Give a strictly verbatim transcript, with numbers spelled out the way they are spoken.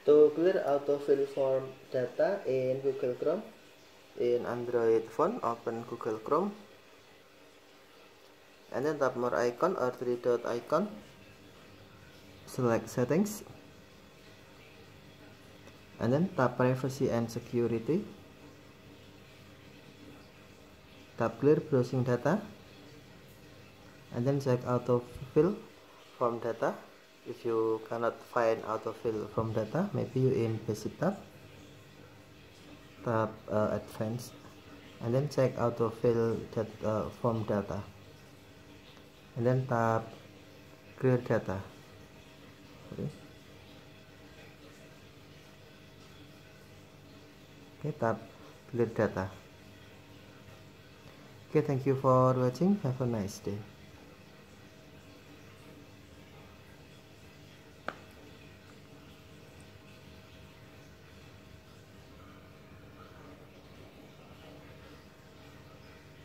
To clear autofill form data in Google Chrome, in Android phone, open Google Chrome and then tap more icon or three dot icon, select settings and then tap privacy and security, tap clear browsing data and then check autofill form data. If you cannot find autofill form data, maybe you in basic tab, tap uh, advanced and then check autofill that uh, form data and then tap clear data. Sorry. Okay, tap clear data. Okay, thank you for watching. Have a nice day.